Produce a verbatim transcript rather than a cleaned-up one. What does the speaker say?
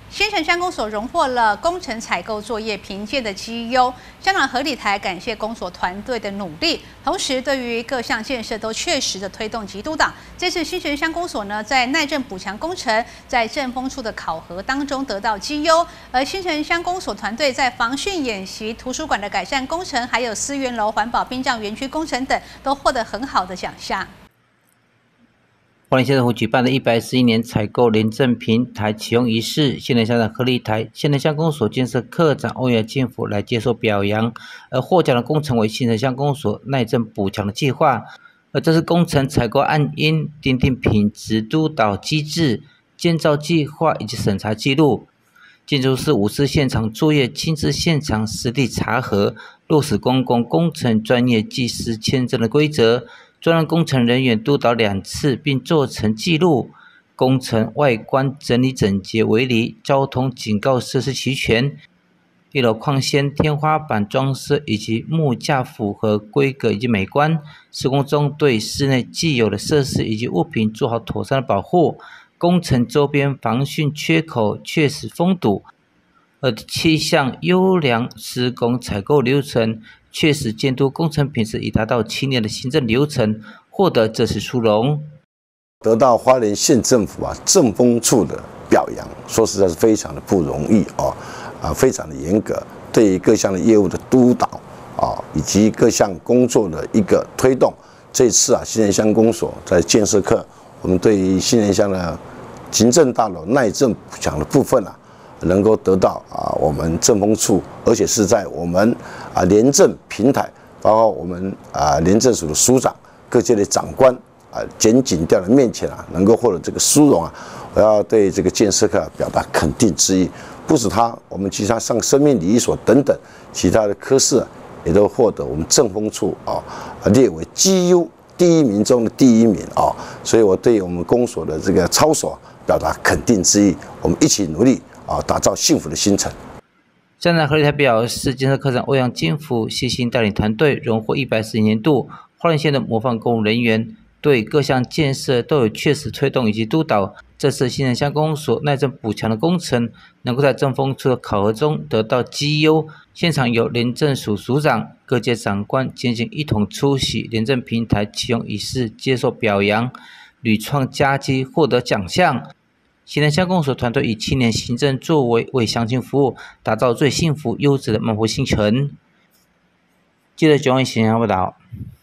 新城乡公所荣获了工程采购作业评鉴的绩优。香港合理台感谢公所团队的努力，同时对于各项建设都确实的推动及督导。这次新城乡公所呢，在耐震补强工程在政风处的考核当中得到绩优，而新城乡公所团队在防汛演习、图书馆的改善工程，还有思源楼环保殡葬园区工程等，都获得很好的奖项。 花莲县政府举办的一百一十一年采购廉政平台启用仪式，新城乡长合力台新城乡公所建设科长欧阳进福来接受表扬，而获奖的工程为新城乡公所耐震补强的计划，而这是工程采购案因订定品质督导机制、建造计划以及审查记录。建筑师五次现场作业，亲自现场实地查核，落实公共工程专业技师签证的规则。专案工程人员督导两次，并做成记录。工程外观整理整洁为宜，交通警告设施齐全。一楼矿线、天花板装饰以及木架符合规格以及美观。施工中对室内既有的设施以及物品做好妥善的保护。工程周边防汛缺口确实封堵。而七项优良施工采购流程。确实监督工程品质已达到七年的行政流程，获得这次殊荣， 得到花莲县政府啊政风处的表扬，说实在是非常的不容易哦，啊，非常的严格，对于各项的业务的督导啊，以及各项工作的一个推动。这次啊，新城乡公所在建设课，我们对于新城乡的行政大楼耐震补强的部分啊。能够得到啊，我们政风处，而且是在我们啊廉政平台，包括我们啊廉政署的署长、各界的长官啊检警调的面前啊，能够获得这个殊荣啊，我要对这个建设科表达肯定之意。不止他，我们其他像生命礼仪所等等其他的科室、啊，也都获得我们政风处啊列为绩优第一名中的第一名啊，所以我对我们公所的这个操守表达肯定之意，我们一起努力。啊，打造幸福的新城。 乡长合力台表示，建设科长欧阳金福悉心带领团队，荣获一百四十年度花莲县的模范公务人员，对各项建设都有确实推动以及督导。这次新城乡公所耐震补强的工程，能够在政风处的考核中得到绩优。现场有廉政署署长、各界长官、检警一同出席廉政平台启用仪式，接受表扬，屡创佳绩，获得奖项。新城乡公所团队以青年行政作为为乡亲服务，打造最幸福优质的曼福新城。记者九万新闻报道。